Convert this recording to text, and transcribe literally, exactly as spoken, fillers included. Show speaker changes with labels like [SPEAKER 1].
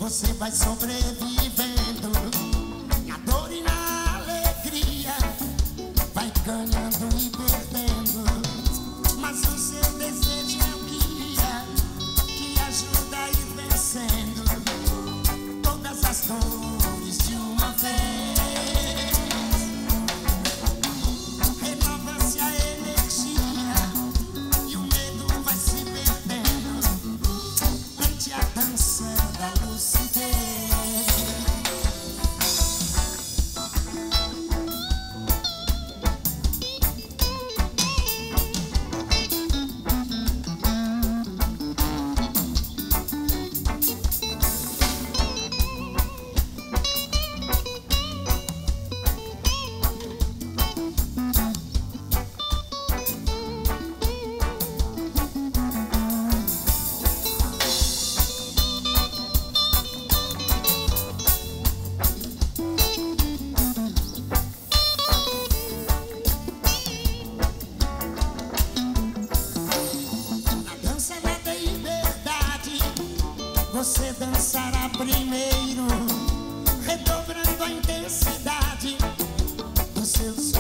[SPEAKER 1] você vai sobrevivendo na dor e na alegria, vai ganhando e perdendo, mas o seu desejo é o guia que ajuda a ir vencendo todas as dores de uma vez. Renova-se a energia e o medo vai se perdendo ante a dança da lucidez. Você dançará primeiro, redobrando a intensidade dos seus